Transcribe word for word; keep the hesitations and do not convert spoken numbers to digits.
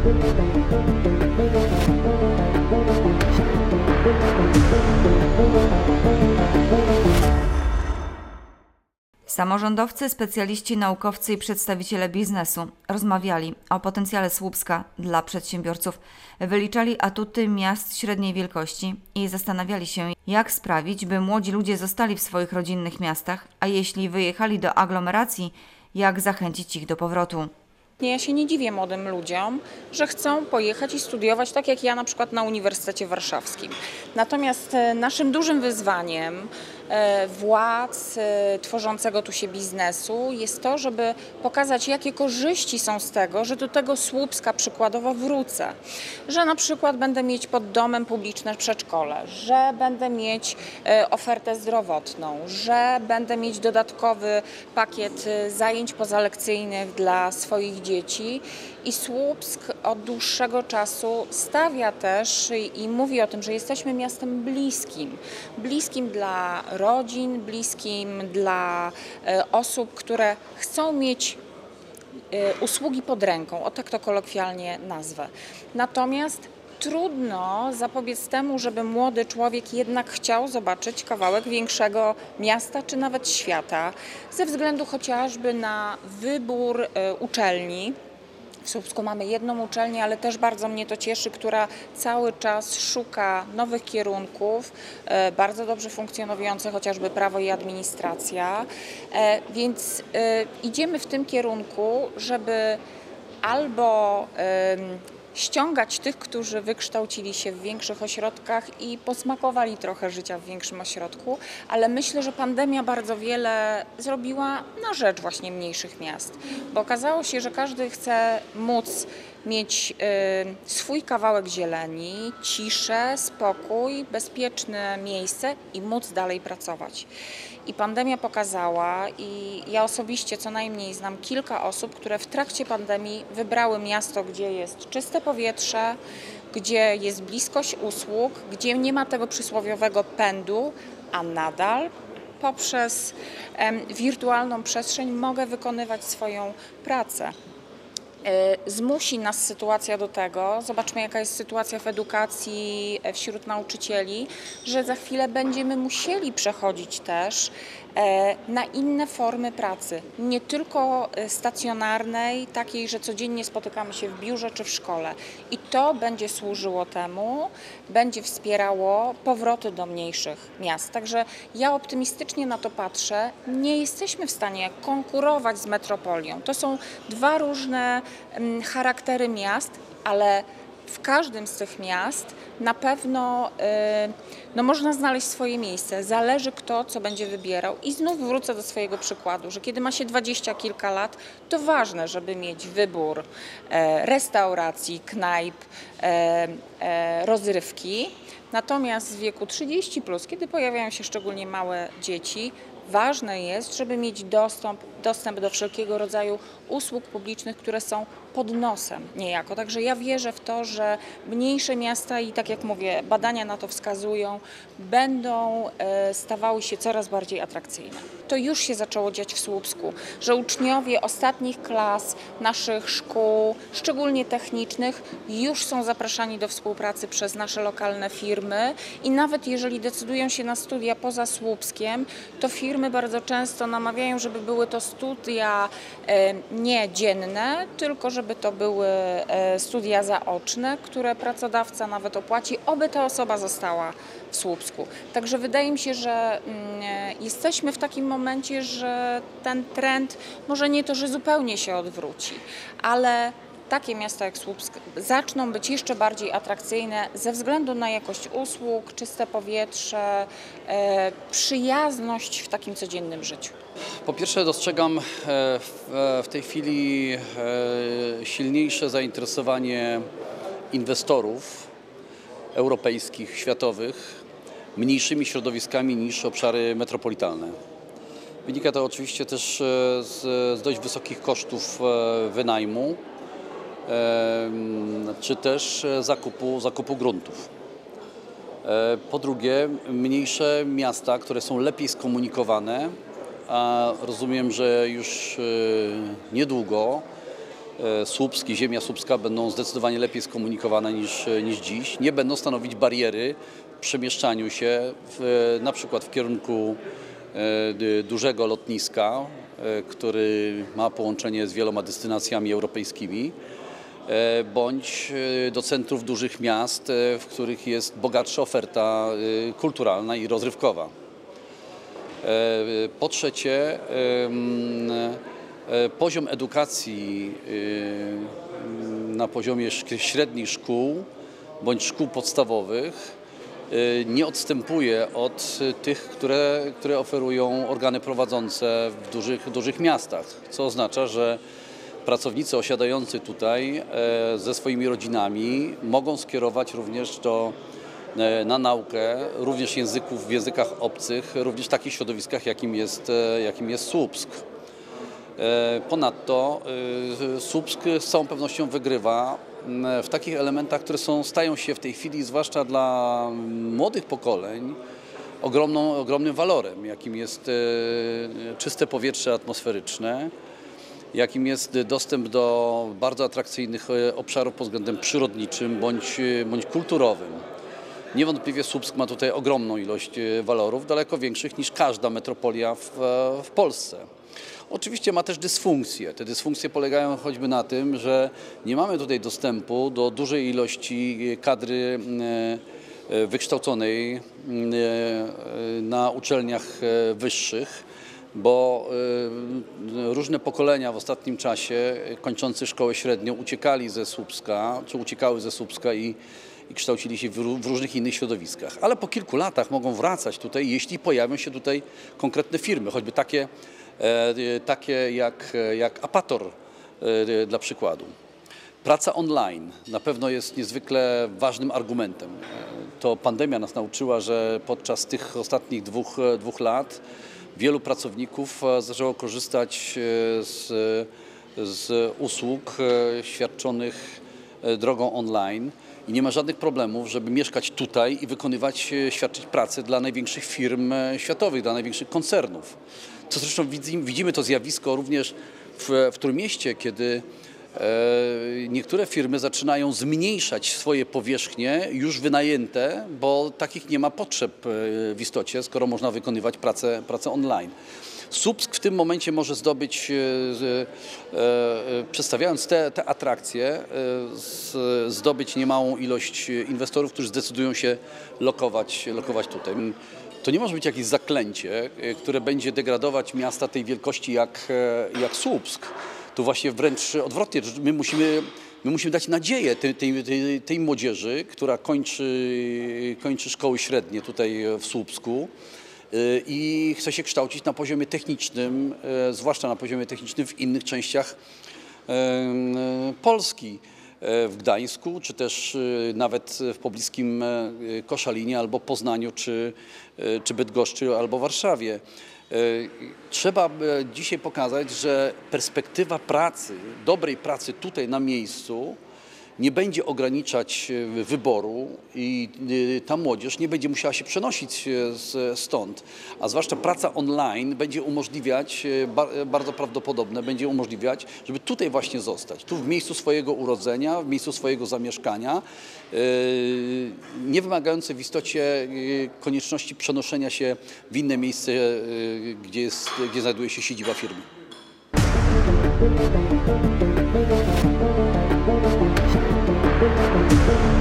Samorządowcy, specjaliści, naukowcy i przedstawiciele biznesu rozmawiali o potencjale Słupska dla przedsiębiorców, wyliczali atuty miast średniej wielkości i zastanawiali się, jak sprawić, by młodzi ludzie zostali w swoich rodzinnych miastach, a jeśli wyjechali do aglomeracji, jak zachęcić ich do powrotu. Ja się nie dziwię młodym ludziom, że chcą pojechać i studiować, tak jak ja na przykład na Uniwersytecie Warszawskim. Natomiast naszym dużym wyzwaniem władz tworzącego tu się biznesu jest to, żeby pokazać, jakie korzyści są z tego, że do tego Słupska przykładowo wrócę. Że na przykład będę mieć pod domem publiczne przedszkole, że będę mieć ofertę zdrowotną, że będę mieć dodatkowy pakiet zajęć pozalekcyjnych dla swoich dzieci. dzieci i Słupsk od dłuższego czasu stawia też i, i mówi o tym, że jesteśmy miastem bliskim. Bliskim dla rodzin, bliskim dla e, osób, które chcą mieć e, usługi pod ręką, o tak to kolokwialnie nazwę. Natomiast trudno zapobiec temu, żeby młody człowiek jednak chciał zobaczyć kawałek większego miasta czy nawet świata, ze względu chociażby na wybór e, uczelni. W Słupsku mamy jedną uczelnię, ale też bardzo mnie to cieszy, która cały czas szuka nowych kierunków, e, bardzo dobrze funkcjonujące, chociażby prawo i administracja, e, więc e, idziemy w tym kierunku, żeby albo e, ściągać tych, którzy wykształcili się w większych ośrodkach i posmakowali trochę życia w większym ośrodku, ale myślę, że pandemia bardzo wiele zrobiła na rzecz właśnie mniejszych miast, bo okazało się, że każdy chce móc mieć y, swój kawałek zieleni, ciszę, spokój, bezpieczne miejsce i móc dalej pracować. I pandemia pokazała, i ja osobiście co najmniej znam kilka osób, które w trakcie pandemii wybrały miasto, gdzie jest czyste powietrze, gdzie jest bliskość usług, gdzie nie ma tego przysłowiowego pędu, a nadal poprzez em, wirtualną przestrzeń mogę wykonywać swoją pracę. Zmusi nas sytuacja do tego, zobaczmy jaka jest sytuacja w edukacji wśród nauczycieli, że za chwilę będziemy musieli przechodzić też na inne formy pracy, nie tylko stacjonarnej, takiej, że codziennie spotykamy się w biurze czy w szkole. I to będzie służyło temu, będzie wspierało powroty do mniejszych miast. Także ja optymistycznie na to patrzę. Nie jesteśmy w stanie konkurować z metropolią. To są dwa różne um, charaktery miast, ale w każdym z tych miast na pewno yy, no można znaleźć swoje miejsce. Zależy kto, co będzie wybierał. I znów wrócę do swojego przykładu, że kiedy ma się dwadzieścia kilka lat, to ważne, żeby mieć wybór e, restauracji, knajp, e, e, rozrywki. Natomiast w wieku trzydzieści plus, kiedy pojawiają się szczególnie małe dzieci, ważne jest, żeby mieć dostęp, dostęp do wszelkiego rodzaju usług publicznych, które są pod nosem niejako. Także ja wierzę w to, że mniejsze miasta i tak jak mówię, badania na to wskazują, będą stawały się coraz bardziej atrakcyjne. To już się zaczęło dziać w Słupsku, że uczniowie ostatnich klas naszych szkół, szczególnie technicznych, już są zapraszani do współpracy przez nasze lokalne firmy i nawet jeżeli decydują się na studia poza Słupskiem, to firmy bardzo często namawiają, żeby były to studia e, nie dzienne, tylko żeby to były e, studia zaoczne, które pracodawca nawet opłaci, oby ta osoba została w Słupsku. Także wydaje mi się, że mm, jesteśmy w takim momencie, że ten trend może nie to, że zupełnie się odwróci, ale takie miasta jak Słupsk zaczną być jeszcze bardziej atrakcyjne ze względu na jakość usług, czyste powietrze, e, przyjazność w takim codziennym życiu. Po pierwsze dostrzegam w tej chwili silniejsze zainteresowanie inwestorów europejskich, światowych mniejszymi środowiskami niż obszary metropolitalne. Wynika to oczywiście też z, z dość wysokich kosztów wynajmu czy też zakupu, zakupu gruntów. Po drugie, mniejsze miasta, które są lepiej skomunikowane, a rozumiem, że już niedługo Słupsk i ziemia słupska będą zdecydowanie lepiej skomunikowane niż, niż dziś. Nie będą stanowić bariery w przemieszczaniu się w, na przykład w kierunku dużego lotniska, który ma połączenie z wieloma destynacjami europejskimi, bądź do centrów dużych miast, w których jest bogatsza oferta kulturalna i rozrywkowa. Po trzecie, poziom edukacji na poziomie średnich szkół bądź szkół podstawowych nie odstępuje od tych, które, które oferują organy prowadzące w dużych, dużych miastach, co oznacza, że pracownicy osiadający tutaj ze swoimi rodzinami mogą skierować również do, na naukę również języków w językach obcych, również w takich środowiskach, jakim jest, jakim jest Słupsk. Ponadto Słupsk z całą pewnością wygrywa w takich elementach, które są, stają się w tej chwili, zwłaszcza dla młodych pokoleń, ogromną, ogromnym walorem, jakim jest czyste powietrze atmosferyczne, jakim jest dostęp do bardzo atrakcyjnych obszarów pod względem przyrodniczym bądź, bądź kulturowym. Niewątpliwie Słupsk ma tutaj ogromną ilość walorów, daleko większych niż każda metropolia w, w Polsce. Oczywiście ma też dysfunkcje. Te dysfunkcje polegają choćby na tym, że nie mamy tutaj dostępu do dużej ilości kadry wykształconej na uczelniach wyższych, bo różne pokolenia w ostatnim czasie kończące szkołę średnią uciekali ze Słupska, czy uciekały ze Słupska i, i kształcili się w, w różnych innych środowiskach. Ale po kilku latach mogą wracać tutaj, jeśli pojawią się tutaj konkretne firmy, choćby takie, takie jak, jak Apator dla przykładu. Praca online na pewno jest niezwykle ważnym argumentem. To pandemia nas nauczyła, że podczas tych ostatnich dwóch, dwóch lat wielu pracowników zaczęło korzystać z, z usług świadczonych drogą online i nie ma żadnych problemów, żeby mieszkać tutaj i wykonywać, świadczyć pracę dla największych firm światowych, dla największych koncernów. Co zresztą widzimy to zjawisko również w, w Trójmieście, kiedy niektóre firmy zaczynają zmniejszać swoje powierzchnie już wynajęte, bo takich nie ma potrzeb w istocie, skoro można wykonywać pracę, pracę online. Słupsk w tym momencie może zdobyć, przedstawiając te, te atrakcje, zdobyć niemałą ilość inwestorów, którzy zdecydują się lokować, lokować tutaj. To nie może być jakieś zaklęcie, które będzie degradować miasta tej wielkości jak, jak Słupsk. Tu właśnie wręcz odwrotnie, my musimy, my musimy dać nadzieję tej, tej, tej, tej młodzieży, która kończy, kończy szkoły średnie tutaj w Słupsku i chce się kształcić na poziomie technicznym, zwłaszcza na poziomie technicznym w innych częściach Polski. W Gdańsku, czy też nawet w pobliskim Koszalinie, albo Poznaniu, czy, czy Bydgoszczy, albo Warszawie. Trzeba dzisiaj pokazać, że perspektywa pracy, dobrej pracy tutaj na miejscu nie będzie ograniczać wyboru i ta młodzież nie będzie musiała się przenosić stąd, a zwłaszcza praca online będzie umożliwiać, bardzo prawdopodobne, będzie umożliwiać, żeby tutaj właśnie zostać, tu w miejscu swojego urodzenia, w miejscu swojego zamieszkania, nie wymagające w istocie konieczności przenoszenia się w inne miejsce, gdzie, jest, gdzie znajduje się siedziba firmy. Thank you.